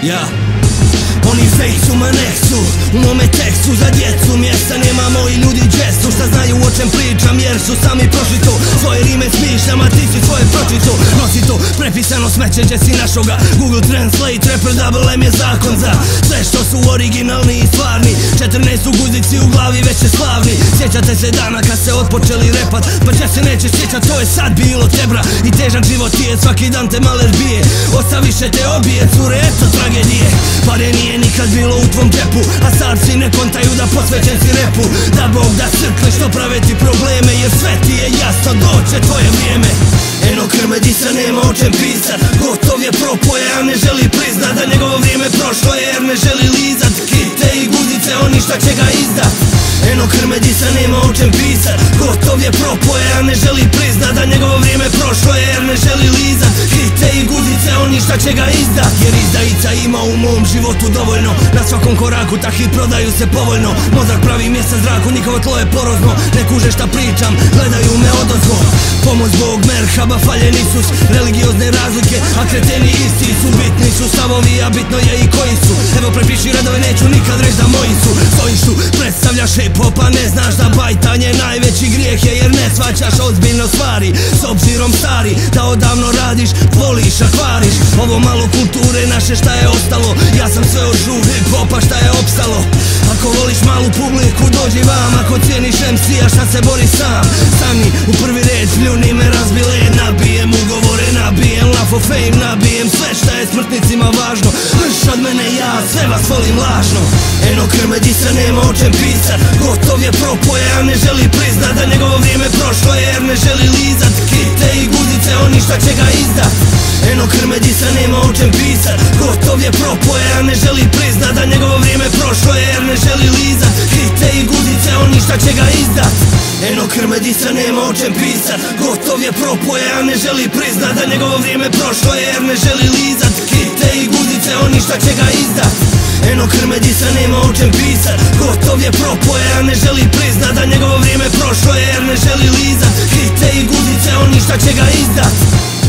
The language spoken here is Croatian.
Ja Oni fake su, ma nek su u mome tekstu za djecu. Mjesta nema, moji ljudi džestu, šta znaju o čem pričam jer su sami prošli to. Svoje rime smišljam, a ti si svoje pročito. Nosi to prepisano smeće gdje si našoga. Google Translate, rapper double M je zakon za sve što su originalni i stvarni. 14 u guzici u glavi već je slavni. Sjećate se dana kad se otpočeli repat, pa če se neće sjećat, to je sad bilo tebra. I težak život je, svaki dan te maler bije. Ostaviše te obije, cure, eto tragedije. Pare nije nikad bilo u tvom džepu, a starci ne kontaju da posvećen si repu. Da Bog da crkne što prave ti probleme, jer sve ti je jasno, doće tvoje vrijeme. Eno Krmedisa nema o čem pisat, gotov je propoje, a ne želi priznat da njegovo vrijeme prošlo je, jer ne želi lizat kite i guzice, oni šta će ga izdat. Eno Krmedisa nema o čem pisat, gotov je propoje, a ne želi priznat da njegovo vrijeme prošlo je, jer ne želi lizat kite i guzice, oni šta će ga izdat. Jer izdajica ima u mom životu dovoljno, na svakom koraku ta hit prodaju se povoljno. Mozak pravi mjesta zraku, njihovo tlo je porozno, ne kuže šta pričam, gledaju me odozgo. Pomoć Bog, merhaba, faljen Isus, religiozne razlike, a kreteni isti su. Bitni su stavovi, a bitno je i koji su. Evo prepiši redove, neću nikad reći da moji su. Stojišu, predstavljaš hip-hop, a ne znaš da bajtanje najveći grijeh je, jer ne shvaćaš ozbiljno stvari. S obzirom stari, da odavno radiš, voliš, a kvariš ovo malo kulture naše šta je ostalo. Ja sam sve odžu hip-hopa šta je opstalo. Ako voliš malu publiku, dođi vam. Ako cijeniš MC-a šta se bori sam, stani u prvi red, pljuni me, razbile. Nabijem ugovore, nabijem laugh of fame, nabijem sve šta je smrtnicima važno. Vrš od mene, ja sve vas volim lažno. Eno Krmedisa nema o čem pisat, gotov je propoje, a ne želi priznat da njegovo vrijeme prošlo je, jer ne želi lizat kite i guzice, oni šta će ga izdat. Eno Krmedisa nema o čem pisat, gotov je propoje, a ne želi priznat da njegovo vrijeme prošlo je, jer ne želi lizat kite i guzice, oni šta će ga izdat. Eno Krmedisa nema o čem pisat, gotov je propoje, a ne želi priznat da njegovo vrijeme prošlo je, jer ne želi lizat kite i guzice, oni šta će ga izdat. Eno Krmedisa nema o čem pisat, gotov je propoje, a ne želi priznat da njegovo vrijeme prošlo je, jer ne želi lizat kite i guzice, oni šta će ga izdat.